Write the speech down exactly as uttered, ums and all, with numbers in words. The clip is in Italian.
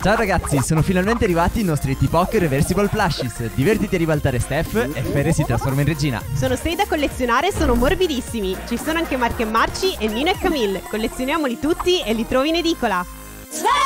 Ciao ragazzi, sono finalmente arrivati i nostri T-Pock Reversible Plushies. Divertiti a ribaltare Steph e Fere si trasforma in regina. Sono sei da collezionare e sono morbidissimi. Ci sono anche Marco e Marci e Nino e Camille. Collezioniamoli tutti e li trovi in edicola.